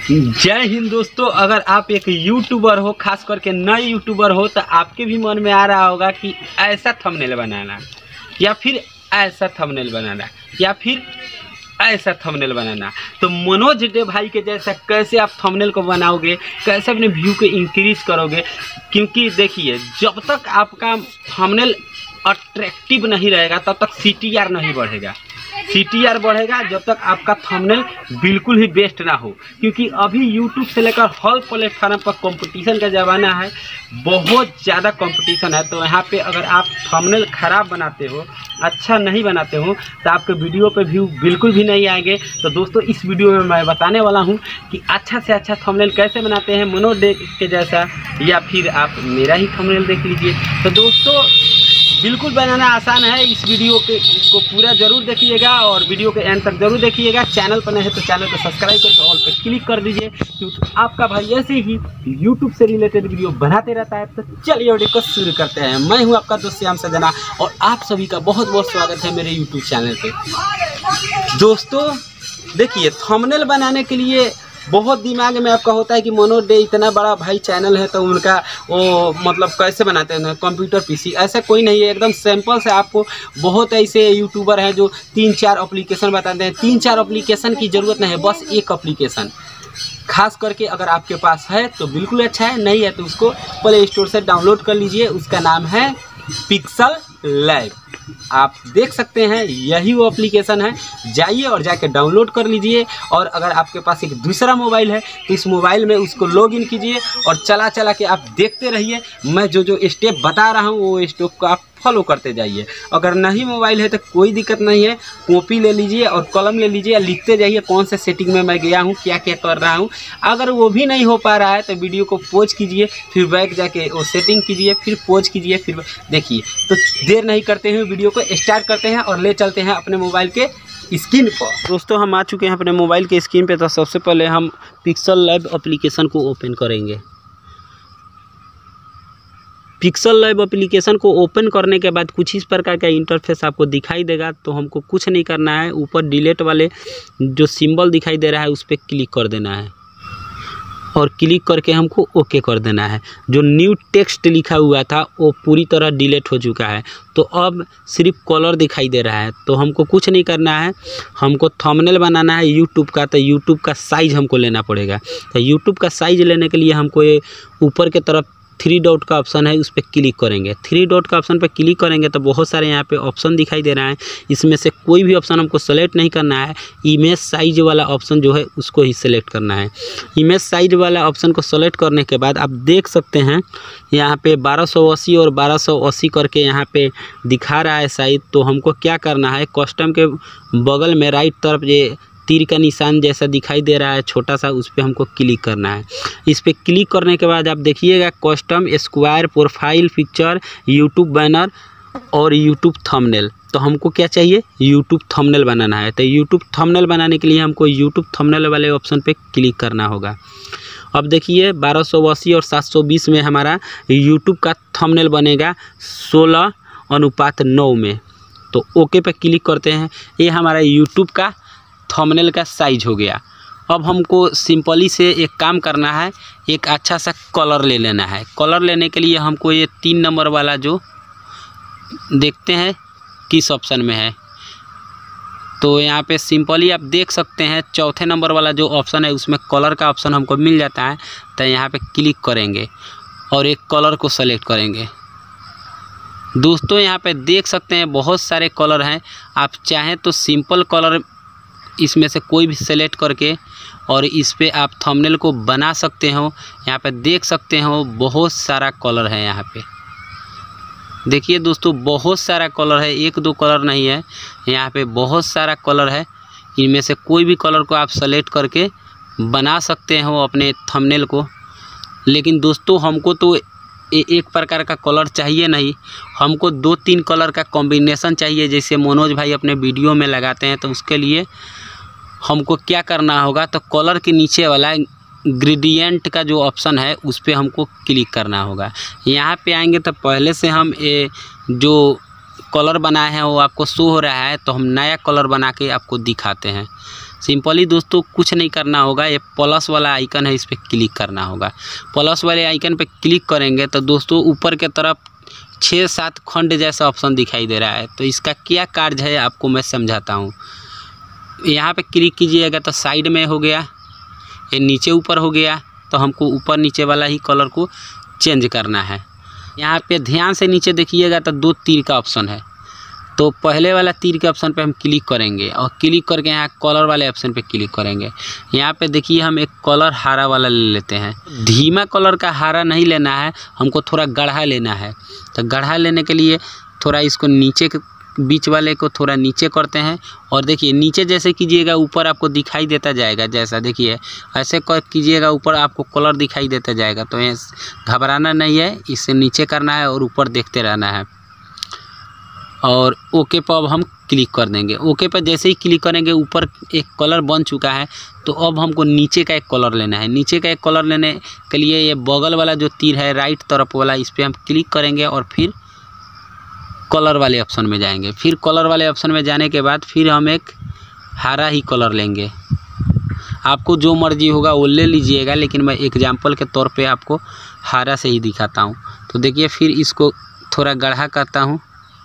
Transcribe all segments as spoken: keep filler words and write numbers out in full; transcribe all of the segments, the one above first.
जय हिंद दोस्तों। अगर आप एक यूट्यूबर हो, खास करके नए यूट्यूबर हो, तो आपके भी मन में आ रहा होगा कि ऐसा थंबनेल बनाना या फिर ऐसा थंबनेल बनाना या फिर ऐसा थंबनेल बनाना। तो मनोज डे भाई के जैसा कैसे आप थंबनेल को बनाओगे, कैसे अपने व्यू को इंक्रीज करोगे। क्योंकि देखिए, जब तक आपका थंबनेल अट्रैक्टिव नहीं रहेगा तब तक सी टी आर नहीं बढ़ेगा। सी टी आर बढ़ेगा जब तक आपका थंबनेल बिल्कुल ही बेस्ट ना हो। क्योंकि अभी यूट्यूब से लेकर हर प्लेटफार्म पर कंपटीशन का ज़माना है, बहुत ज़्यादा कंपटीशन है। तो यहाँ पे अगर आप थंबनेल ख़राब बनाते हो, अच्छा नहीं बनाते हो, तो आपके वीडियो पे व्यू बिल्कुल भी नहीं आएंगे। तो दोस्तों, इस वीडियो में मैं बताने वाला हूँ कि अच्छा से अच्छा थंबनेल कैसे बनाते हैं, मनोज डे के जैसा, या फिर आप मेरा ही थंबनेल देख लीजिए। तो दोस्तों, बिल्कुल बनाना आसान है। इस वीडियो के को पूरा ज़रूर देखिएगा और वीडियो के एंड तक ज़रूर देखिएगा। चैनल पर नहीं है तो चैनल को सब्सक्राइब करके ऑल पे क्लिक कर दीजिए, क्योंकि आपका भाई ऐसे ही यूट्यूब से रिलेटेड वीडियो बनाते रहता है। तो चलिए वीडियो को शुरू करते हैं। मैं हूं आपका दोस्त श्याम सजना और आप सभी का बहुत बहुत स्वागत है मेरे यूट्यूब चैनल पर। दोस्तों देखिए, थंबनेल बनाने के लिए बहुत दिमाग में आपका होता है कि मनोज डे इतना बड़ा भाई चैनल है, तो उनका वो मतलब कैसे बनाते हैं कंप्यूटर पीसी। ऐसा कोई नहीं है, एकदम सिंपल से। आपको बहुत ऐसे यूट्यूबर हैं जो तीन चार एप्लीकेशन बताते हैं। तीन चार एप्लीकेशन की ज़रूरत नहीं है, बस एक एप्लीकेशन खास करके अगर आपके पास है तो बिल्कुल अच्छा है, नहीं है तो उसको प्ले स्टोर से डाउनलोड कर लीजिए। उसका नाम है पिक्सल लैब। आप देख सकते हैं, यही वो एप्लीकेशन है। जाइए और जाके डाउनलोड कर लीजिए। और अगर आपके पास एक दूसरा मोबाइल है तो इस मोबाइल में उसको लॉगिन कीजिए और चला चला के आप देखते रहिए। मैं जो जो स्टेप बता रहा हूँ वो स्टेप को आप फॉलो करते जाइए। अगर नहीं मोबाइल है तो कोई दिक्कत नहीं है, कॉपी ले लीजिए और कलम ले लीजिए, लिखते जाइए कौन से सेटिंग में मैं गया हूँ, क्या क्या कर रहा हूँ। अगर वो भी नहीं हो पा रहा है तो वीडियो को पॉज कीजिए, फिर बैक जाके वो सेटिंग कीजिए, फिर पॉज कीजिए, फिर देखिए। तो देर नहीं करते हुए वीडियो को स्टार्ट करते हैं और ले चलते हैं अपने मोबाइल के स्क्रीन पर। दोस्तों, हम आ चुके हैं अपने मोबाइल के स्क्रीन पे। तो सबसे पहले हम पिक्सल लैब एप्लीकेशन को ओपन करेंगे। पिक्सल लैब एप्लीकेशन को ओपन करने के बाद कुछ इस प्रकार का इंटरफेस आपको दिखाई देगा। तो हमको कुछ नहीं करना है, ऊपर डिलीट वाले जो सिंबल दिखाई दे रहा है उस पर क्लिक कर देना है और क्लिक करके हमको ओके कर देना है। जो न्यू टेक्स्ट लिखा हुआ था वो पूरी तरह डिलीट हो चुका है। तो अब सिर्फ कलर दिखाई दे रहा है। तो हमको कुछ नहीं करना है, हमको थंबनेल बनाना है यूट्यूब का। तो यूट्यूब का साइज़ हमको लेना पड़ेगा। तो यूट्यूब का साइज़ लेने के लिए हमको ये ऊपर के तरफ थ्री डॉट का ऑप्शन है, उस पर क्लिक करेंगे। थ्री डॉट का ऑप्शन पर क्लिक करेंगे तो बहुत सारे यहाँ पे ऑप्शन दिखाई दे रहा है। इसमें से कोई भी ऑप्शन हमको सेलेक्ट नहीं करना है। इमेज साइज वाला ऑप्शन जो है उसको ही सेलेक्ट करना है। इमेज साइज वाला ऑप्शन को सेलेक्ट करने के बाद आप देख सकते हैं यहाँ पे बारह सौ अस्सी और बारह सौ अस्सी करके यहाँ पे दिखा रहा है साइज। तो हमको क्या करना है, कस्टम के बगल में राइट तरफ ये तीर का निशान जैसा दिखाई दे रहा है छोटा सा, उस पर हमको क्लिक करना है। इस पर क्लिक करने के बाद आप देखिएगा custom square profile picture YouTube banner और यूट्यूब थंबनेल। तो हमको क्या चाहिए, यूट्यूब थंबनेल बनाना है। तो यूट्यूब थंबनेल बनाने के लिए हमको यूट्यूब थंबनेल वाले ऑप्शन पे क्लिक करना होगा। अब देखिए, बारह सौ अस्सी और सात सौ बीस में हमारा यूट्यूब का थंबनेल बनेगा सोलह अनुपात नौ में। तो ओके पे क्लिक करते हैं। ये हमारा यूट्यूब का थंबनेल का साइज हो गया। अब हमको सिंपली से एक काम करना है, एक अच्छा सा कलर ले लेना है। कलर लेने के लिए हमको ये तीन नंबर वाला जो देखते हैं किस ऑप्शन में है, तो यहाँ पे सिंपली आप देख सकते हैं चौथे नंबर वाला जो ऑप्शन है उसमें कलर का ऑप्शन हमको मिल जाता है। तो यहाँ पे क्लिक करेंगे और एक कलर को सेलेक्ट करेंगे। दोस्तों, यहाँ पे देख सकते हैं बहुत सारे कलर हैं। आप चाहें तो सिंपल कलर इसमें से कोई भी सेलेक्ट करके और इस पे आप थंबनेल को बना सकते हो। यहाँ पे देख सकते हो बहुत सारा कलर है। यहाँ पे देखिए दोस्तों, बहुत सारा कलर है, एक दो कलर नहीं है, यहाँ पे बहुत सारा कलर है। इनमें से कोई भी कलर को आप सेलेक्ट करके बना सकते हो अपने थंबनेल को। लेकिन दोस्तों, हमको तो एक प्रकार का कलर चाहिए नहीं, हमको दो तीन कलर का कॉम्बिनेशन चाहिए, जैसे मनोज भाई अपने वीडियो में लगाते हैं। तो उसके लिए हमको क्या करना होगा, तो कलर के नीचे वाला ग्रेडियंट का जो ऑप्शन है उस पर हमको क्लिक करना होगा। यहाँ पे आएंगे तो पहले से हम ये जो कलर बनाए हैं वो आपको शो हो रहा है। तो हम नया कलर बना के आपको दिखाते हैं। सिंपली दोस्तों कुछ नहीं करना होगा, ये प्लस वाला आइकन है, इस पर क्लिक करना होगा। प्लस वाले आइकन पे क्लिक करेंगे तो दोस्तों ऊपर के तरफ छः सात खंड जैसा ऑप्शन दिखाई दे रहा है। तो इसका क्या कार्य है आपको मैं समझाता हूँ। यहाँ पे क्लिक कीजिएगा तो साइड में हो गया, ये नीचे ऊपर हो गया, तो हमको ऊपर नीचे वाला ही कलर को चेंज करना है। यहाँ पे ध्यान से नीचे देखिएगा तो दो तीर का ऑप्शन है, तो पहले वाला तीर के ऑप्शन पे हम क्लिक करेंगे और क्लिक करके यहाँ कलर वाले ऑप्शन पे क्लिक करेंगे। यहाँ पे देखिए हम एक कलर हरा वाला ले लेते हैं। धीमा कलर का हरा नहीं लेना है, हमको थोड़ा गाढ़ा लेना है। तो गाढ़ा लेने के लिए थोड़ा इसको नीचे के बीच वाले को थोड़ा नीचे करते हैं और देखिए नीचे जैसे कीजिएगा ऊपर आपको दिखाई देता जाएगा। जैसा देखिए ऐसे कीजिएगा ऊपर आपको कलर दिखाई देता जाएगा। तो ये घबराना नहीं है, इससे नीचे करना है और ऊपर देखते रहना है। और ओके पर अब हम क्लिक कर देंगे। ओके पर जैसे ही क्लिक करेंगे ऊपर एक कलर बन चुका है। तो अब हमको नीचे का एक कलर लेना है। नीचे का एक कलर लेने के लिए ये बगल वाला जो तीर है राइट तरफ वाला, इस पर हम क्लिक करेंगे और फिर कलर वाले ऑप्शन में जाएंगे। फिर कलर वाले ऑप्शन में जाने के बाद फिर हम एक हरा ही कलर लेंगे। आपको जो मर्जी होगा वो ले लीजिएगा, लेकिन मैं एग्जाम्पल के तौर पे आपको हरा से ही दिखाता हूँ। तो देखिए फिर इसको थोड़ा गाढ़ा करता हूँ,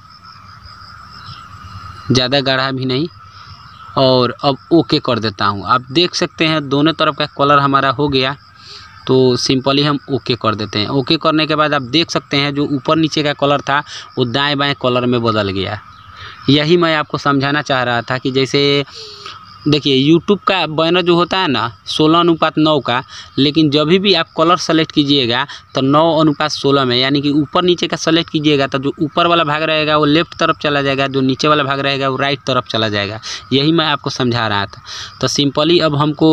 ज़्यादा गाढ़ा भी नहीं, और अब ओके कर देता हूँ। आप देख सकते हैं दोनों तरफ का कलर हमारा हो गया। तो सिंपली हम ओके कर देते हैं। ओके करने के बाद आप देख सकते हैं जो ऊपर नीचे का कलर था वो दाएं बाएं कलर में बदल गया। यही मैं आपको समझाना चाह रहा था कि जैसे देखिए यूट्यूब का बैनर जो होता है ना सोलह अनुपात नौ का, लेकिन जब भी आप कलर सेलेक्ट कीजिएगा तो नौ अनुपात सोलह में, यानी कि ऊपर नीचे का सेलेक्ट कीजिएगा तो जो ऊपर वाला भाग रहेगा वो लेफ्ट तरफ चला जाएगा, जो नीचे वाला भाग रहेगा वो राइट तरफ चला जाएगा। यही मैं आपको समझा रहा था। तो सिंपली अब हमको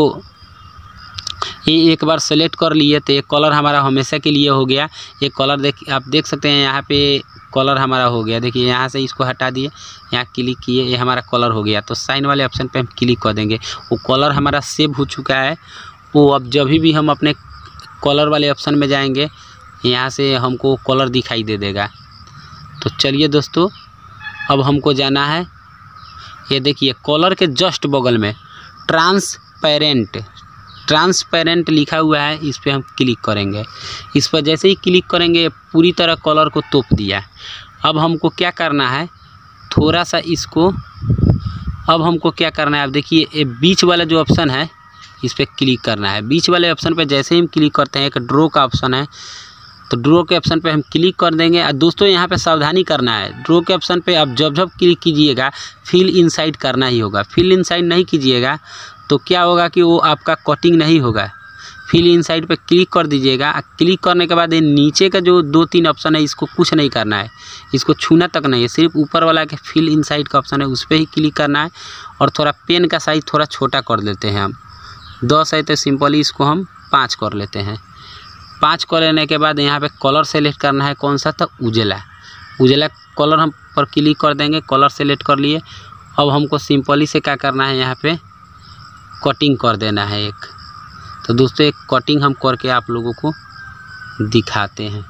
ये एक बार सेलेक्ट कर लिए तो ये कलर हमारा हमेशा के लिए हो गया। ये कलर देख आप देख सकते हैं यहाँ पे कलर हमारा हो गया। देखिए यहाँ से इसको हटा दिए, यहाँ क्लिक किए, ये हमारा कलर हो गया। तो साइन वाले ऑप्शन पे हम क्लिक कर देंगे। वो कलर हमारा सेव हो चुका है। वो अब जब भी हम अपने कलर वाले ऑप्शन में जाएंगे यहाँ से हमको कलर दिखाई दे देगा। तो चलिए दोस्तों अब हमको जाना है, ये देखिए कलर के जस्ट बगल में ट्रांसपेरेंट ट्रांसपेरेंट लिखा हुआ है, इस पर हम क्लिक करेंगे। इस पर जैसे ही क्लिक करेंगे पूरी तरह कलर को तोप दिया। अब हमको क्या करना है, थोड़ा सा इसको अब हमको क्या करना है, आप देखिए ये बीच वाला जो ऑप्शन है इस पर क्लिक करना है। बीच वाले ऑप्शन पे जैसे ही हम क्लिक करते हैं एक ड्रॉ का ऑप्शन है, तो ड्रॉ के ऑप्शन पे हम क्लिक कर देंगे। और दोस्तों यहाँ पे सावधानी करना है, ड्रॉ के ऑप्शन पे आप जब जब क्लिक कीजिएगा फिल इनसाइड करना ही होगा। फिल इनसाइड नहीं कीजिएगा तो क्या होगा कि वो आपका कटिंग नहीं होगा। फिल इनसाइड पे क्लिक कर दीजिएगा। क्लिक करने के बाद ये नीचे का जो दो तीन ऑप्शन है इसको कुछ नहीं करना है, इसको छूना तक नहीं है, सिर्फ ऊपर वाला के फिल इनसाइड का ऑप्शन है उस पर ही क्लिक करना है। और थोड़ा पेन का साइज़ थोड़ा छोटा कर देते हैं हम, दस है तो सिंपली इसको हम पाँच कर लेते हैं। पाँच कर लेने के बाद यहाँ पे कलर सेलेक्ट करना है, कौन सा था, उजला उजला कलर हम पर क्लिक कर देंगे। कलर सेलेक्ट कर लिए। अब हमको सिंपली से क्या करना है, यहाँ पे कटिंग कर देना है एक। तो दोस्तों एक कटिंग हम करके आप लोगों को दिखाते हैं।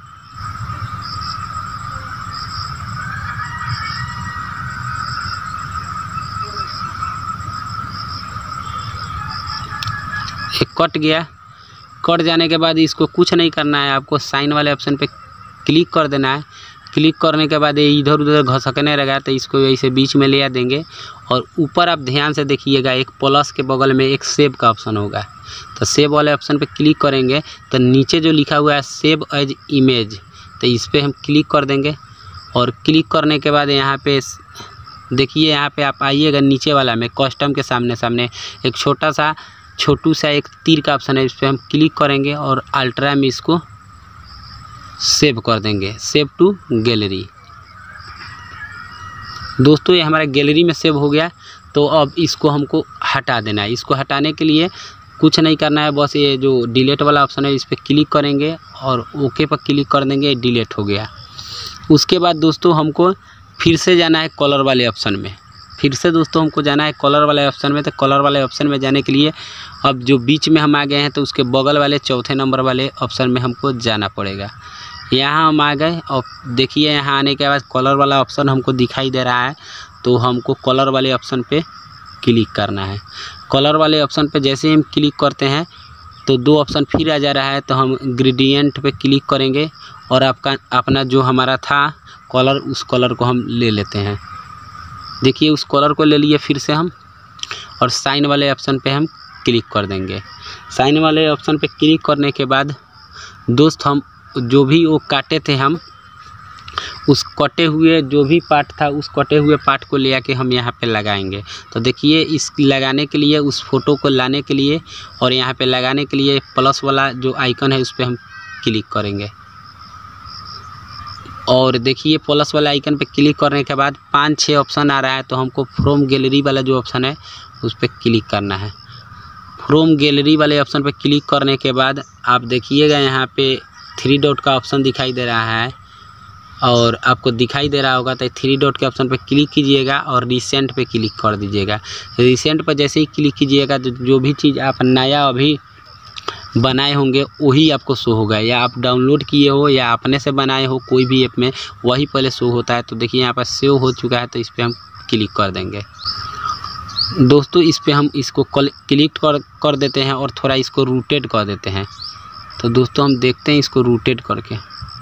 एक कट गया। कट जाने के बाद इसको कुछ नहीं करना है, आपको साइन वाले ऑप्शन पे क्लिक कर देना है। क्लिक करने के बाद ये इधर उधर घसकने लगा तो इसको ऐसे बीच में ले आ देंगे। और ऊपर आप ध्यान से देखिएगा एक प्लस के बगल में एक सेव का ऑप्शन होगा, तो सेव वाले ऑप्शन पे क्लिक करेंगे तो नीचे जो लिखा हुआ है सेव एज इमेज, तो इस पर हम क्लिक कर देंगे। और क्लिक करने के बाद यहाँ पे देखिए, यहाँ पे आप आइएगा नीचे वाला में कस्टम के सामने सामने एक छोटा सा छोटू सा एक तीर का ऑप्शन है, इस पर हम क्लिक करेंगे और अल्ट्रा में इसको सेव कर देंगे, सेव टू गैलरी। दोस्तों ये हमारा गैलरी में सेव हो गया। तो अब इसको हमको हटा देना है। इसको हटाने के लिए कुछ नहीं करना है, बस ये जो डिलीट वाला ऑप्शन है इस पर क्लिक करेंगे और ओके पर क्लिक कर देंगे, डिलीट हो गया। उसके बाद दोस्तों हमको फिर से जाना है कलर वाले ऑप्शन में। फिर से दोस्तों हमको जाना है कलर वाले ऑप्शन में। तो कलर वाले ऑप्शन में जाने के लिए अब जो बीच में हम आ गए हैं तो उसके बगल वाले चौथे नंबर वाले ऑप्शन में हमको जाना पड़ेगा। यहाँ हम आ गए और देखिए यहाँ आने के बाद कलर वाला ऑप्शन हमको दिखाई दे रहा है, तो हमको कलर वाले ऑप्शन पे क्लिक करना है। कलर वाले ऑप्शन पे जैसे हम क्लिक करते हैं तो दो ऑप्शन फिर आ जा रहा है, तो हम ग्रेडियंट पे क्लिक करेंगे और आपका अपना जो हमारा था कलर उस कलर को हम ले लेते हैं। देखिए उस कलर को ले लिए फिर से हम, और साइन वाले ऑप्शन पे हम क्लिक कर देंगे। साइन वाले ऑप्शन पे क्लिक करने के बाद दोस्त हम जो भी वो काटे थे हम उस कटे हुए जो भी पार्ट था उस कटे हुए पार्ट को ले आके हम यहाँ पे लगाएंगे। तो देखिए इस लगाने के लिए उस फोटो को लाने के लिए और यहाँ पे लगाने के लिए प्लस वाला जो आइकन है उस पर हम क्लिक करेंगे। और देखिए प्लस वाला आइकन पे क्लिक करने के बाद पाँच छः ऑप्शन आ रहा है, तो हमको फ्रॉम गैलरी वाला जो ऑप्शन है उस पर क्लिक करना है। फ्रॉम गैलरी वाले ऑप्शन पे क्लिक करने के बाद आप देखिएगा यहाँ पे थ्री डॉट का ऑप्शन दिखाई दे रहा है, और आपको दिखाई दे रहा होगा तो थ्री डॉट के ऑप्शन पे क्लिक कीजिएगा और रिसेंट पे क्लिक कर दीजिएगा। रिसेंट पर जैसे ही क्लिक कीजिएगा तो जो भी चीज़ आप नया अभी बनाए होंगे वही आपको शो होगा, या आप डाउनलोड किए हो या अपने से बनाए हो कोई भी ऐप में वही पहले शो होता है। तो देखिए यहाँ पर सेव हो चुका है, तो इस पर हम क्लिक कर देंगे। दोस्तों इस पर हम इसको क्लिक कर कर देते हैं और थोड़ा इसको रोटेट कर देते हैं। तो दोस्तों हम देखते हैं इसको रोटेट करके।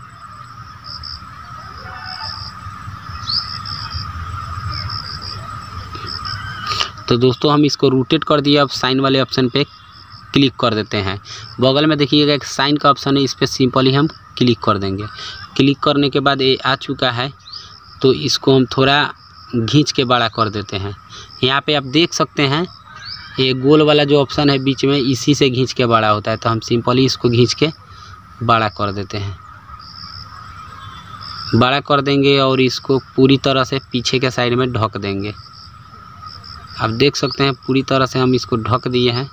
तो दोस्तों हम इसको रोटेट कर दिए। अब साइन वाले ऑप्शन पे क्लिक कर देते हैं। बगल में देखिएगा एक साइन का ऑप्शन है, इस पर सिंपली हम क्लिक कर देंगे। क्लिक करने के बाद ये आ चुका है, तो इसको हम थोड़ा खींच के बड़ा कर देते हैं। यहाँ पे आप देख सकते हैं ये गोल वाला जो ऑप्शन है बीच में, इसी से खींच के बड़ा होता है। तो हम सिंपली इसको खींच के बड़ा कर देते हैं, बड़ा कर देंगे और इसको पूरी तरह से पीछे के साइड में ढक देंगे। आप देख सकते हैं पूरी तरह से हम इसको ढक दिए हैं।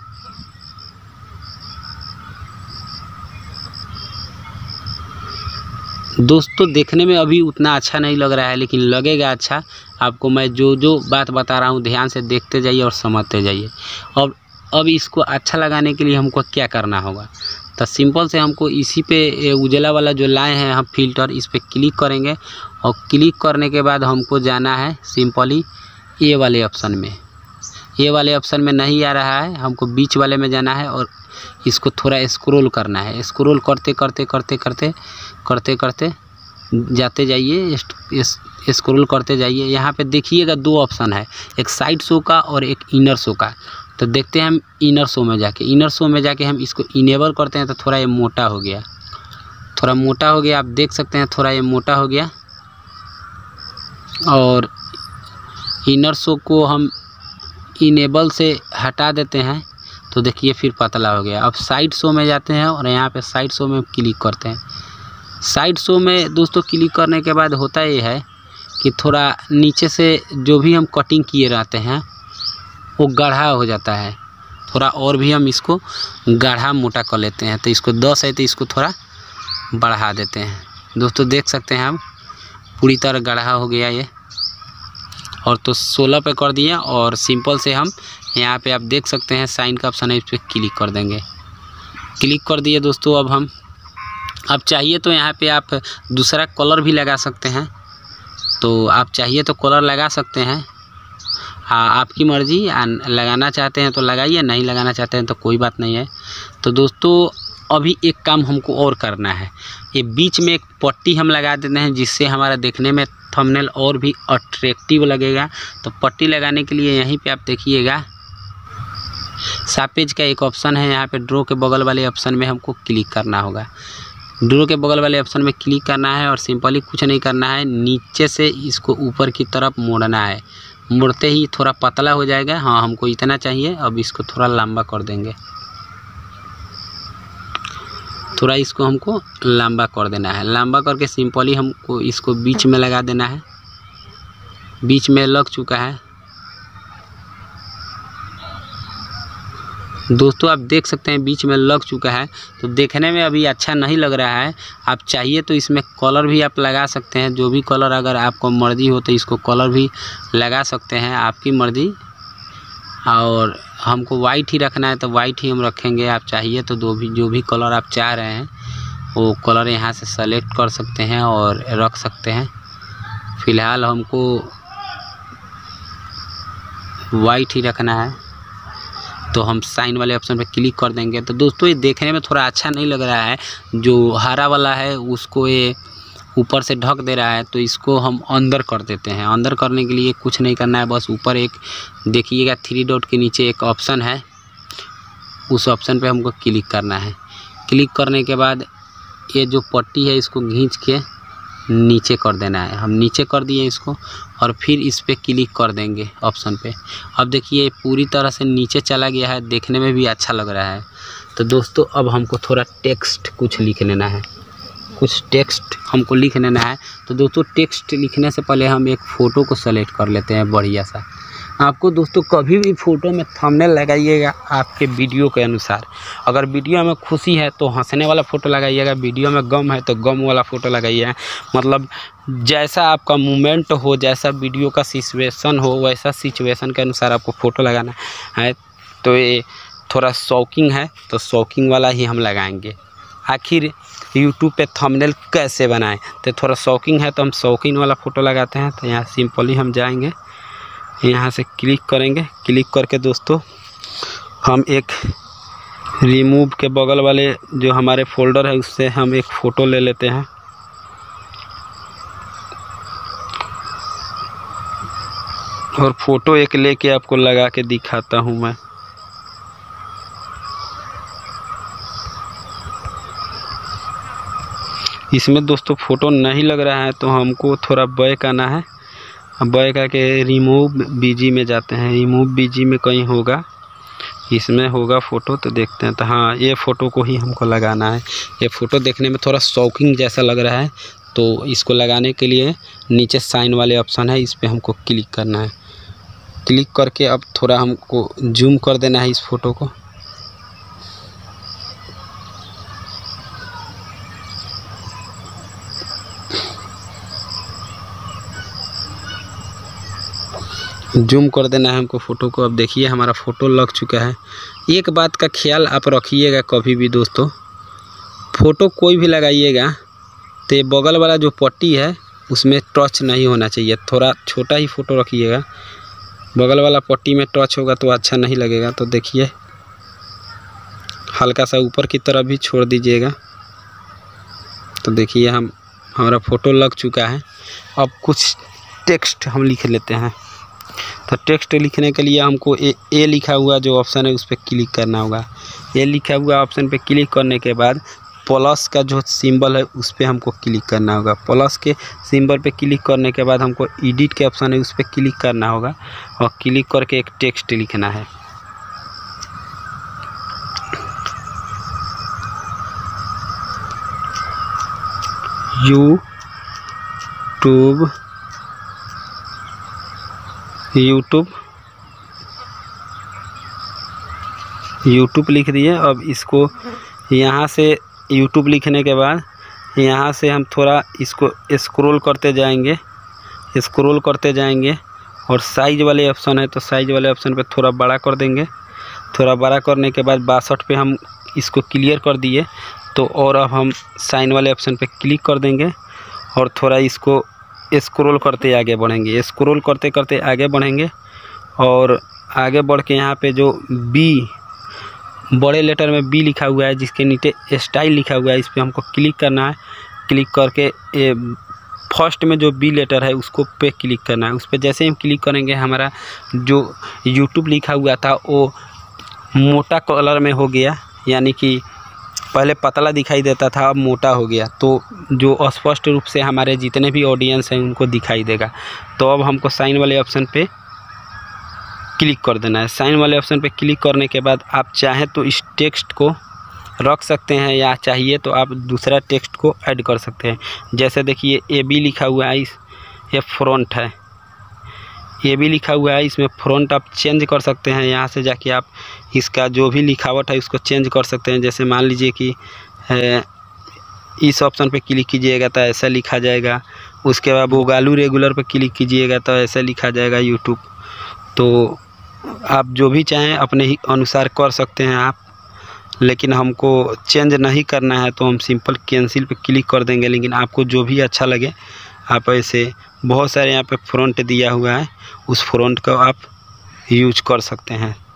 दोस्तों देखने में अभी उतना अच्छा नहीं लग रहा है, लेकिन लगेगा अच्छा। आपको मैं जो जो बात बता रहा हूँ ध्यान से देखते जाइए और समझते जाइए। और अब इसको अच्छा लगाने के लिए हमको क्या करना होगा, तो सिंपल से हमको इसी पे उजला वाला जो लाए हैं हम फिल्टर, इस पर क्लिक करेंगे और क्लिक करने के बाद हमको जाना है सिंपली ये वाले ऑप्शन में। ये वाले ऑप्शन में नहीं आ रहा है, हमको बीच वाले में जाना है और इसको थोड़ा स्क्रॉल करना है। स्क्रॉल करते करते करते करते करते करते जाते जाइए, स्क्रॉल करते जाइए। यहाँ पे देखिएगा दो ऑप्शन है, एक साइड शो का और एक इनर शो का। तो देखते हैं हम इनर शो में जाके, इनर शो में जाके हम इसको इनेबल करते हैं। तो थोड़ा ये मोटा हो गया, थोड़ा मोटा हो गया, आप देख सकते हैं थोड़ा ये मोटा हो गया। और इनर शो को हम इनेबल से हटा देते हैं, तो देखिए फिर पतला हो गया। अब साइड शो में जाते हैं और यहाँ पे साइड शो में क्लिक करते हैं। साइड शो में दोस्तों क्लिक करने के बाद होता ये है कि थोड़ा नीचे से जो भी हम कटिंग किए रहते हैं वो गाढ़ा हो जाता है। थोड़ा और भी हम इसको गाढ़ा मोटा कर लेते हैं। तो इसको दस है तो इसको थोड़ा बढ़ा देते हैं। दोस्तों देख सकते हैं हम पूरी तरह गाढ़ा हो गया ये। और तो सोलह पे कर दिए और सिंपल से हम यहाँ पे आप देख सकते हैं साइन का ऑप्शन है, इस पर क्लिक कर देंगे। क्लिक कर दिए दोस्तों। अब हम अब चाहिए तो यहाँ पे आप दूसरा कलर भी लगा सकते हैं। तो आप चाहिए तो कलर लगा सकते हैं, हाँ आपकी मर्ज़ी। लगाना चाहते हैं तो लगाइए, नहीं लगाना चाहते हैं तो कोई बात नहीं है। तो दोस्तों अभी एक काम हमको और करना है, ये बीच में एक पट्टी हम लगा देते हैं जिससे हमारा देखने में थंबनेल और भी अट्रैक्टिव लगेगा। तो पट्टी लगाने के लिए यहीं पे आप देखिएगा साफ पेज का एक ऑप्शन है, यहाँ पे ड्रॉ के बगल वाले ऑप्शन में हमको क्लिक करना होगा। ड्रॉ के बगल वाले ऑप्शन में क्लिक करना है और सिंपली कुछ नहीं करना है, नीचे से इसको ऊपर की तरफ मोड़ना है। मुड़ते ही थोड़ा पतला हो जाएगा, हाँ हमको इतना चाहिए। अब इसको थोड़ा लंबा कर देंगे, थोड़ा इसको हमको लंबा कर देना है। लंबा करके सिंपली हमको इसको बीच में लगा देना है। बीच में लग चुका है दोस्तों, आप देख सकते हैं बीच में लग चुका है। तो देखने में अभी अच्छा नहीं लग रहा है। आप चाहिए तो इसमें कलर भी आप लगा सकते हैं, जो भी कलर अगर आपको मर्ज़ी हो तो इसको कलर भी लगा सकते हैं, आपकी मर्ज़ी। और हमको वाइट ही रखना है तो वाइट ही हम रखेंगे। आप चाहिए तो दो भी जो भी कलर आप चाह रहे हैं वो कलर यहाँ से सेलेक्ट कर सकते हैं और रख सकते हैं। फ़िलहाल हमको वाइट ही रखना है। तो हम साइन वाले ऑप्शन पे क्लिक कर देंगे। तो दोस्तों ये देखने में थोड़ा अच्छा नहीं लग रहा है, जो हरा वाला है उसको ये ऊपर से ढक दे रहा है, तो इसको हम अंदर कर देते हैं। अंदर करने के लिए कुछ नहीं करना है, बस ऊपर एक देखिएगा थ्री डॉट के नीचे एक ऑप्शन है, उस ऑप्शन पे हमको क्लिक करना है। क्लिक करने के बाद ये जो पट्टी है इसको खींच के नीचे कर देना है। हम नीचे कर दिए इसको और फिर इस पर क्लिक कर देंगे ऑप्शन पे। अब देखिए पूरी तरह से नीचे चला गया है, देखने में भी अच्छा लग रहा है। तो दोस्तों अब हमको थोड़ा टेक्स्ट कुछ लिख लेना है, कुछ टेक्स्ट हमको लिख लेना है। तो दोस्तों टेक्स्ट लिखने से पहले हम एक फ़ोटो को सेलेक्ट कर लेते हैं बढ़िया सा। आपको दोस्तों कभी भी फ़ोटो में थंबनेल लगाइएगा आपके वीडियो के अनुसार। अगर वीडियो में खुशी है तो हंसने वाला फ़ोटो लगाइएगा, वीडियो में गम है तो गम वाला फ़ोटो लगाइएगा। मतलब जैसा आपका मूवमेंट हो, जैसा वीडियो का सिचुएशन हो, वैसा सिचुएशन के अनुसार आपको फ़ोटो लगाना है। तो ये थोड़ा शॉकिंग है तो शॉकिंग वाला ही हम लगाएंगे। आखिर यूट्यूब पे थंबनेल कैसे बनाएं, तो थोड़ा शॉकिंग है तो हम शॉकिंग वाला फ़ोटो लगाते हैं। तो यहाँ सिंपली हम जाएंगे, यहाँ से क्लिक करेंगे। क्लिक करके दोस्तों हम एक रिमूव के बगल वाले जो हमारे फोल्डर है उससे हम एक फ़ोटो ले लेते हैं। और फ़ोटो एक लेके आपको लगा के दिखाता हूँ मैं। इसमें दोस्तों फ़ोटो नहीं लग रहा है तो हमको थोड़ा बैक आना है। बैक आके रिमूव बीजी में जाते हैं। रिमूव बीजी में कहीं होगा, इसमें होगा फ़ोटो, तो देखते हैं। तो हाँ ये फ़ोटो को ही हमको लगाना है। ये फ़ोटो देखने में थोड़ा शॉकिंग जैसा लग रहा है, तो इसको लगाने के लिए नीचे साइन वाले ऑप्शन है, इस पर हमको क्लिक करना है। क्लिक करके अब थोड़ा हमको जूम कर देना है इस फ़ोटो को। जूम कर देना है हमको फ़ोटो को। अब देखिए हमारा फ़ोटो लग चुका है। एक बात का ख्याल आप रखिएगा कभी भी दोस्तों, फ़ोटो कोई भी लगाइएगा तो ये बगल वाला जो पट्टी है उसमें टच नहीं होना चाहिए। थोड़ा छोटा ही फ़ोटो रखिएगा, बगल वाला पट्टी में टच होगा तो अच्छा नहीं लगेगा। तो देखिए हल्का सा ऊपर की तरफ भी छोड़ दीजिएगा। तो देखिए हम हमारा फ़ोटो लग चुका है। अब कुछ टेक्स्ट हम लिख लेते हैं। तो टेक्स्ट लिखने के लिए हमको ए, ए लिखा हुआ जो ऑप्शन है उस पर क्लिक करना होगा। ए लिखा हुआ ऑप्शन पे क्लिक करने के बाद प्लस का जो सिंबल है उस पर हमको क्लिक करना होगा। प्लस के सिंबल पे क्लिक करने के बाद हमको एडिट के ऑप्शन है उस पर क्लिक करना होगा और क्लिक करके एक टेक्स्ट लिखना है। यूट्यूब यूट्यूब यूट्यूब लिख दिए। अब इसको यहाँ से यूट्यूब लिखने के बाद यहाँ से हम थोड़ा इसको स्क्रॉल करते जाएंगे, स्क्रॉल करते जाएंगे और साइज़ वाले ऑप्शन है तो साइज़ वाले ऑप्शन पे थोड़ा बड़ा कर देंगे। थोड़ा बड़ा करने के बाद बासठ पे हम इसको क्लियर कर दिए। तो और अब हम साइन वाले ऑप्शन पे क्लिक कर देंगे और थोड़ा इसको स्क्रॉल करते आगे बढ़ेंगे। स्क्रॉल करते करते आगे बढ़ेंगे और आगे बढ़ के यहाँ पे जो बी बड़े लेटर में बी लिखा हुआ है जिसके नीचे स्टाइल लिखा हुआ है इस पर हमको क्लिक करना है। क्लिक करके ए, फर्स्ट में जो बी लेटर है उसको पे क्लिक करना है। उस पर जैसे हम क्लिक करेंगे हमारा जो यूट्यूब लिखा हुआ था वो मोटा कलर में हो गया, यानी कि पहले पतला दिखाई देता था अब मोटा हो गया। तो जो स्पष्ट रूप से हमारे जितने भी ऑडियंस हैं उनको दिखाई देगा। तो अब हमको साइन वाले ऑप्शन पे क्लिक कर देना है। साइन वाले ऑप्शन पे क्लिक करने के बाद आप चाहें तो इस टेक्स्ट को रख सकते हैं या चाहिए तो आप दूसरा टेक्स्ट को ऐड कर सकते हैं। जैसे देखिए ए बी लिखा हुआ है, इस ये फ्रंट है, ए बी लिखा हुआ है, इसमें फ्रंट आप चेंज कर सकते हैं। यहाँ से जाके आप इसका जो भी लिखावट है उसको चेंज कर सकते हैं। जैसे मान लीजिए कि इस ऑप्शन पे क्लिक कीजिएगा तो ऐसा लिखा जाएगा। उसके बाद वोगालू रेगुलर पे क्लिक कीजिएगा तो ऐसा लिखा जाएगा यूट्यूब। तो आप जो भी चाहें अपने ही अनुसार कर सकते हैं आप, लेकिन हमको चेंज नहीं करना है तो हम सिंपल कैंसिल पे क्लिक कर देंगे। लेकिन आपको जो भी अच्छा लगे आप ऐसे बहुत सारे यहाँ पे फ्रंट दिया हुआ है उस फ्रंट को आप यूज कर सकते हैं।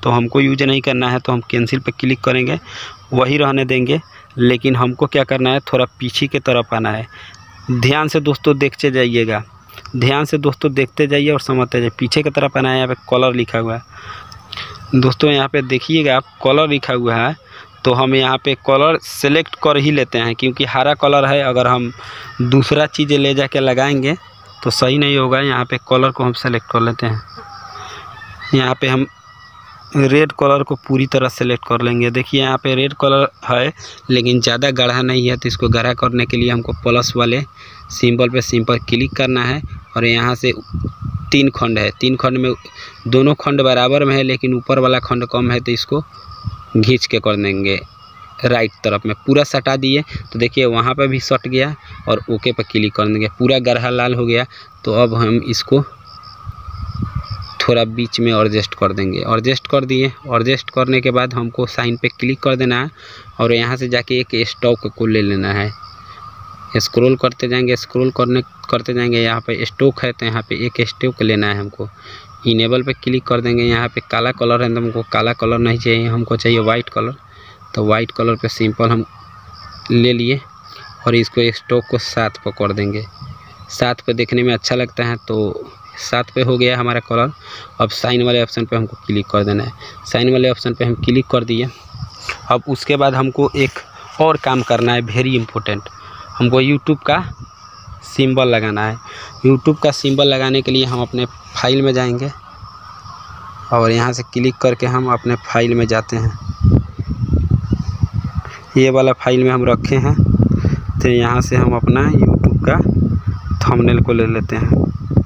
तो हमको यूज नहीं करना है, तो हम कैंसिल पे क्लिक करेंगे, वही रहने देंगे। लेकिन हमको क्या करना है, थोड़ा पीछे की तरफ आना है। ध्यान से दोस्तों देखते जाइएगा, ध्यान से दोस्तों देखते जाइए और समझते जाइए। पीछे की तरफ आना है, यहाँ पे कलर लिखा हुआ है दोस्तों, यहाँ पे देखिएगा आप कलर लिखा हुआ है। तो हम यहाँ पे कलर सेलेक्ट कर ही लेते हैं, क्योंकि हरा कलर है। अगर हम दूसरा चीज़ ले जाके लगाएंगे तो सही नहीं होगा। यहाँ पे कलर को हम सेलेक्ट कर लेते हैं। यहाँ पे हम रेड कलर को पूरी तरह सेलेक्ट कर लेंगे। देखिए यहाँ पे रेड कलर है, लेकिन ज़्यादा गाढ़ा नहीं है, तो इसको गाढ़ा करने के लिए हमको प्लस वाले सिंबल पे सिंपल क्लिक करना है। और यहाँ से तीन खंड है, तीन खंड में दोनों खंड बराबर में है, लेकिन ऊपर वाला खंड कम है, तो इसको घींच के कर देंगे राइट तरफ में। पूरा सटा दिए तो देखिए वहाँ पे भी सट गया, और ओके पर क्लिक कर देंगे। पूरा गाढ़ा लाल हो गया। तो अब हम इसको थोड़ा बीच में एडजस्ट कर देंगे। एडजस्ट कर दिए, एडजस्ट करने के बाद हमको साइन पे क्लिक कर देना है, और यहाँ से जाके एक स्टॉक को ले लेना है। स्क्रॉल करते जाएंगे, स्क्रॉल करने करते जाएंगे, यहाँ पे स्टॉक है, तो यहाँ पे एक स्टॉक लेना है हमको। इनेबल पे क्लिक कर देंगे। यहाँ पे काला कलर है, तो हमको काला कलर नहीं चाहिए, हमको चाहिए वाइट कलर। तो वाइट कलर पे सिंपल हम ले लिए, और इसको स्टॉक को सात पर कर देंगे। सात पे देखने में अच्छा लगता है, तो सात पे हो गया हमारा कलर। अब साइन वाले ऑप्शन पे हमको क्लिक कर देना है। साइन वाले ऑप्शन पे हम क्लिक कर दिए। अब उसके बाद हमको एक और काम करना है, वेरी इम्पोर्टेंट। हमको यूट्यूब का सिंबल लगाना है। यूट्यूब का सिंबल लगाने के लिए हम अपने फाइल में जाएंगे, और यहाँ से क्लिक करके हम अपने फाइल में जाते हैं। ये वाला फाइल में हम रखे हैं, तो यहाँ से हम अपना यूट्यूब का थंबनेल को ले लेते हैं।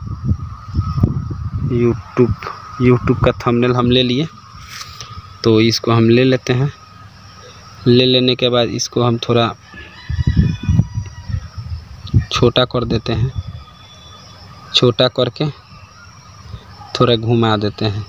यूट्यूब यूट्यूब का थंबनेल हम ले लिए, तो इसको हम ले लेते हैं। ले लेने के बाद इसको हम थोड़ा छोटा कर देते हैं। छोटा करके थोड़ा घुमा देते हैं।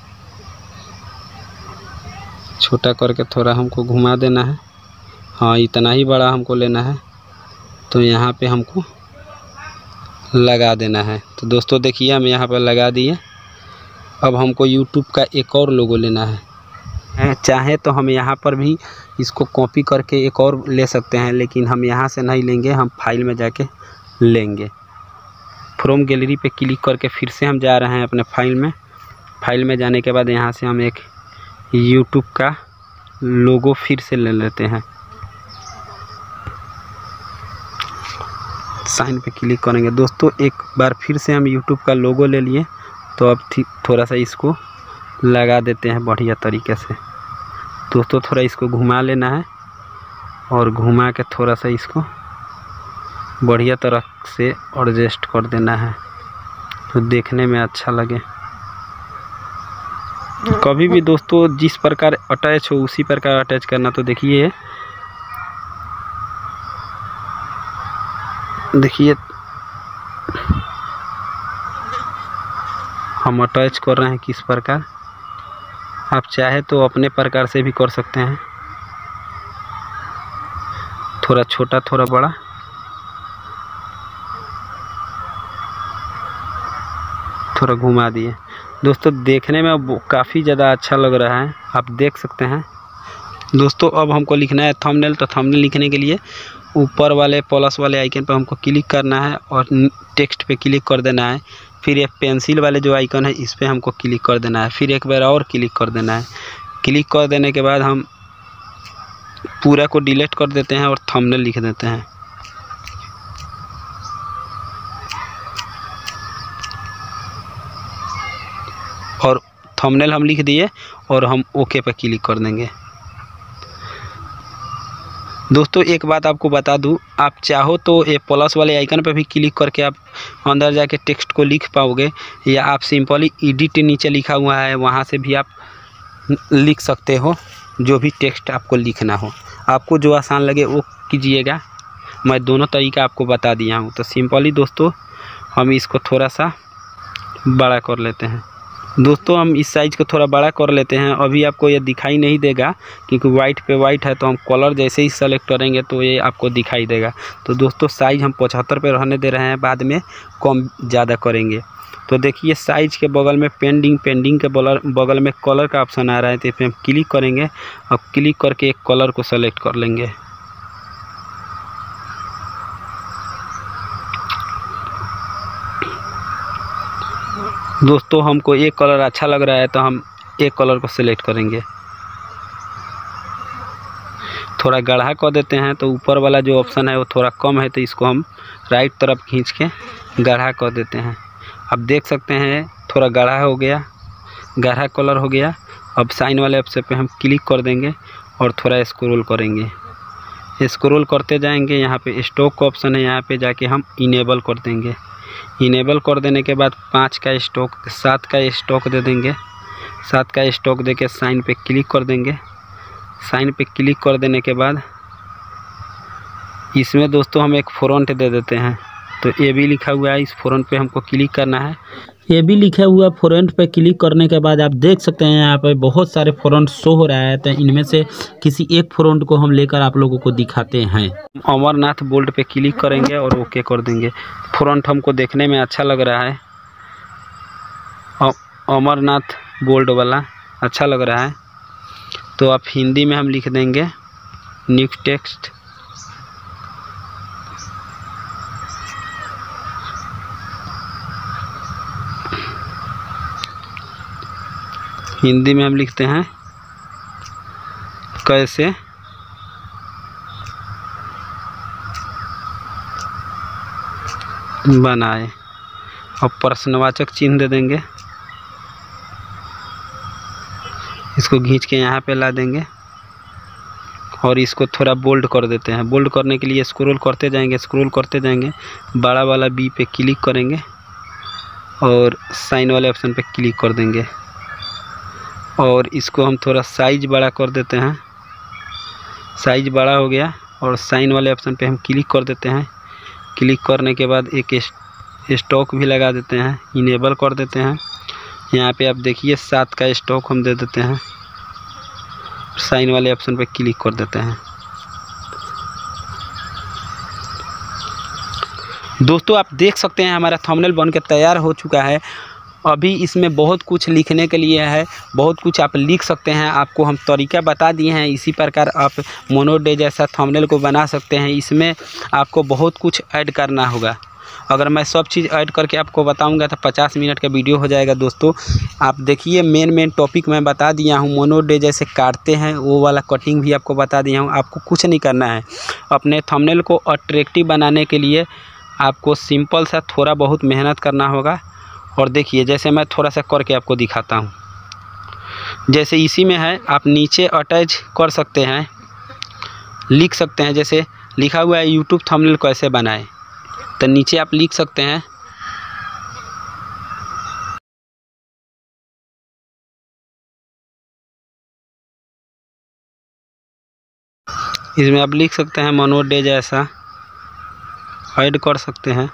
छोटा करके थोड़ा हमको घुमा देना है। हाँ, इतना ही बड़ा हमको लेना है, तो यहाँ पे हमको लगा देना है। तो दोस्तों देखिए हम यहाँ पर लगा दिए। अब हमको यूट्यूब का एक और लोगो लेना है। चाहे तो हम यहाँ पर भी इसको कॉपी करके एक और ले सकते हैं, लेकिन हम यहाँ से नहीं लेंगे, हम फाइल में जाके लेंगे। फ्रॉम गैलरी पे क्लिक करके फिर से हम जा रहे हैं अपने फाइल में। फाइल में जाने के बाद यहाँ से हम एक यूट्यूब का लोगो फिर से ले लेते हैं। साइन पे क्लिक करेंगे। दोस्तों एक बार फिर से हम यूट्यूब का लोगो ले लिए, तो अब थोड़ा सा इसको लगा देते हैं बढ़िया तरीके से। दोस्तों थोड़ा इसको घुमा लेना है, और घुमा के थोड़ा सा इसको बढ़िया तरह से एडजस्ट कर देना है, तो देखने में अच्छा लगे। कभी भी दोस्तों जिस प्रकार अटैच हो उसी प्रकार अटैच करना। तो देखिए देखिए हम अटैच कर रहे हैं किस प्रकार। आप चाहे तो अपने प्रकार से भी कर सकते हैं, थोड़ा छोटा थोड़ा बड़ा। थोड़ा घुमा दिए। दोस्तों देखने में काफ़ी ज़्यादा अच्छा लग रहा है, आप देख सकते हैं। दोस्तों अब हमको लिखना है थंबनेल। तो थंबनेल लिखने के लिए ऊपर वाले प्लस वाले आइकन पर हमको क्लिक करना है, और टेक्स्ट पे क्लिक कर देना है। फिर एक पेंसिल वाले जो आइकन है इस पर हमको क्लिक कर देना है। फिर एक बार और क्लिक कर देना है। क्लिक कर देने के बाद हम पूरा को डिलीट कर देते हैं और थंबनेल लिख देते हैं। और थंबनेल हम लिख दिए, और हम ओके पर क्लिक कर देंगे। दोस्तों एक बात आपको बता दूं, आप चाहो तो ये प्लस वाले आइकन पर भी क्लिक करके आप अंदर जाके टेक्स्ट को लिख पाओगे, या आप सिंपली एडिट नीचे लिखा हुआ है वहाँ से भी आप लिख सकते हो, जो भी टेक्स्ट आपको लिखना हो। आपको जो आसान लगे वो कीजिएगा। मैं दोनों तरीका आपको बता दिया हूँ। तो सिंपली दोस्तों हम इसको थोड़ा सा बड़ा कर लेते हैं। दोस्तों हम इस साइज़ को थोड़ा बड़ा कर लेते हैं। अभी आपको ये दिखाई नहीं देगा, क्योंकि वाइट पे वाइट है, तो हम कलर जैसे ही सेलेक्ट करेंगे तो ये आपको दिखाई देगा। तो दोस्तों साइज़ हम पचहत्तर पे रहने दे रहे हैं, बाद में कम ज़्यादा करेंगे। तो देखिए साइज के बगल में पेंडिंग पेंडिंग के बगल में कलर का ऑप्शन आ रहा है, तो इस पर हम क्लिक करेंगे और क्लिक करके एक कलर को सेलेक्ट कर लेंगे। दोस्तों हमको एक कलर अच्छा लग रहा है तो हम एक कलर को सिलेक्ट करेंगे। थोड़ा गाढ़ा कर देते हैं, तो ऊपर वाला जो ऑप्शन है वो थोड़ा कम है, तो इसको हम राइट तरफ खींच के गाढ़ा कर देते हैं। अब देख सकते हैं थोड़ा गाढ़ा हो गया, गाढ़ा कलर हो गया। अब साइन वाले ऑप्शन पे हम क्लिक कर देंगे और थोड़ा स्क्रॉल करेंगे। स्क्रॉल करते जाएंगे, यहाँ पे स्टॉक का ऑप्शन है, यहाँ पे जाके हम इनेबल कर देंगे। इनेबल कर देने के बाद पाँच का स्टॉक सात का स्टॉक दे देंगे। सात का स्टॉक देके साइन पे क्लिक कर देंगे। साइन पे क्लिक कर देने के बाद इसमें दोस्तों हम एक फ्रंट दे देते हैं। तो ए बी लिखा हुआ है, इस फ्रंट पे हमको क्लिक करना है। ए बी लिखा हुआ फ्रंट पे क्लिक करने के बाद आप देख सकते हैं यहाँ पे बहुत सारे फ्रंट शो हो रहा है, तो इनमें से किसी एक फ्रंट को हम लेकर आप लोगों को दिखाते हैं। अमरनाथ बोल्ट पे क्लिक करेंगे और ओके कर देंगे। फ्रंट हमको देखने में अच्छा लग रहा है, अमरनाथ बोल्ट वाला अच्छा लग रहा है। तो आप हिंदी में हम लिख देंगे न्यू टेक्स्ट। हिंदी में हम लिखते हैं कैसे बनाए, और प्रश्नवाचक चिन्ह दे देंगे। इसको खींच के यहाँ पे ला देंगे और इसको थोड़ा बोल्ड कर देते हैं। बोल्ड करने के लिए स्क्रॉल करते जाएंगे, स्क्रॉल करते जाएंगे, बड़ा वाला बी पे क्लिक करेंगे और साइन वाले ऑप्शन पे क्लिक कर देंगे और इसको हम थोड़ा साइज बड़ा कर देते हैं। साइज बड़ा हो गया और साइन वाले ऑप्शन पे हम क्लिक कर देते हैं। क्लिक करने के बाद एक स्टॉक भी लगा देते हैं, इनेबल कर देते हैं। यहाँ पे आप देखिए सात का स्टॉक हम दे देते हैं, साइन वाले ऑप्शन पे क्लिक कर देते हैं। दोस्तों आप देख सकते हैं हमारा थंबनेल बन के तैयार हो चुका है। अभी इसमें बहुत कुछ लिखने के लिए है, बहुत कुछ आप लिख सकते हैं। आपको हम तरीका बता दिए हैं, इसी प्रकार आप मोनोडे जैसा थंबनेल को बना सकते हैं। इसमें आपको बहुत कुछ ऐड करना होगा। अगर मैं सब चीज़ ऐड करके आपको बताऊंगा तो पचास मिनट का वीडियो हो जाएगा। दोस्तों आप देखिए मेन मेन टॉपिक मैं बता दिया हूँ। मोनोडे जैसे काटते हैं वो वाला कटिंग भी आपको बता दिया हूँ। आपको कुछ नहीं करना है, अपने थंबनेल को अट्रैक्टिव बनाने के लिए आपको सिंपल सा थोड़ा बहुत मेहनत करना होगा। और देखिए जैसे मैं थोड़ा सा करके आपको दिखाता हूँ। जैसे इसी में है, आप नीचे अटैच कर सकते हैं, लिख सकते हैं। जैसे लिखा हुआ है यूट्यूब थंबनेल कैसे बनाएं, तो नीचे आप लिख सकते हैं इसमें आप लिख सकते हैं मोनोडे जैसा, ऐड कर सकते हैं।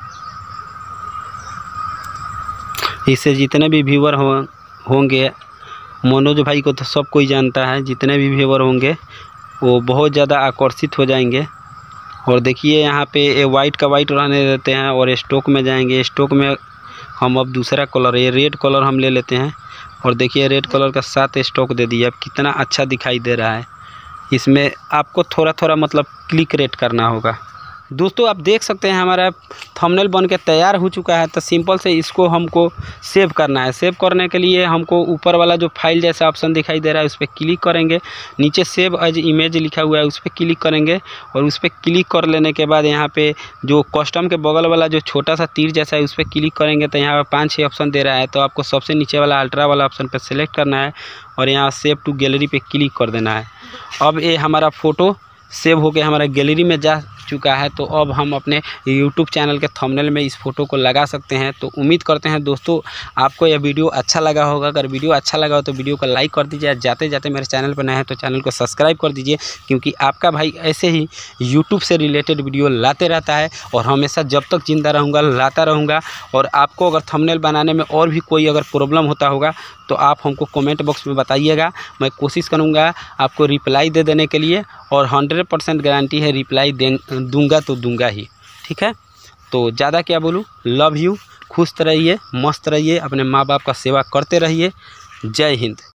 इससे जितने भी व्यूअर हो होंगे, मनोज भाई को तो सब कोई जानता है, जितने भी व्यूअर होंगे वो बहुत ज़्यादा आकर्षित हो जाएंगे। और देखिए यहाँ पे ये वाइट का वाइट रहने देते हैं और स्टॉक में जाएंगे। स्टॉक में हम अब दूसरा कलर, ये रेड कलर हम ले लेते हैं और देखिए रेड कलर का साथ स्टॉक दे दिया। अब कितना अच्छा दिखाई दे रहा है। इसमें आपको थोड़ा थोड़ा मतलब क्लिक रेट करना होगा। दोस्तों आप देख सकते हैं हमारा थंबनेल बन के तैयार हो चुका है। तो सिंपल से इसको हमको सेव करना है। सेव करने के लिए हमको ऊपर वाला जो फाइल जैसा ऑप्शन दिखाई दे रहा है उस पर क्लिक करेंगे। नीचे सेव एज इमेज लिखा हुआ है उस पर क्लिक करेंगे और उस पर क्लिक कर लेने के बाद यहाँ पे जो कस्टम के बगल वाला जो छोटा सा तीर जैसा है उस पर क्लिक करेंगे तो यहाँ पर पाँच छः ऑप्शन दे रहा है। तो आपको सबसे नीचे वाला अल्ट्रा वाला ऑप्शन पर सेलेक्ट करना है और यहाँ सेव टू गैलरी पे क्लिक कर देना है। अब ये हमारा फ़ोटो सेव हो गया, हमारा गैलरी में जा चुका है। तो अब हम अपने यूट्यूब चैनल के थंबनेल में इस फ़ोटो को लगा सकते हैं। तो उम्मीद करते हैं दोस्तों आपको यह वीडियो अच्छा लगा होगा। अगर वीडियो अच्छा लगा हो तो वीडियो को लाइक कर दीजिए। जाते जाते मेरे चैनल पर नए हैं तो चैनल को सब्सक्राइब कर दीजिए, क्योंकि आपका भाई ऐसे ही यूट्यूब से रिलेटेड वीडियो लाते रहता है और हमेशा जब तक जिंदा रहूँगा लाता रहूँगा। और आपको अगर थंबनेल बनाने में और भी कोई अगर प्रॉब्लम होता होगा तो आप हमको कमेंट बॉक्स में बताइएगा। मैं कोशिश करूँगा आपको रिप्लाई दे देने के लिए और हंड्रेड परसेंट गारंटी है रिप्लाई दे दूँगा तो दूँगा ही। ठीक है, तो ज़्यादा क्या बोलूँ, लव यू। खुश रहिए, मस्त रहिए, अपने माँ बाप का सेवा करते रहिए। जय हिंद।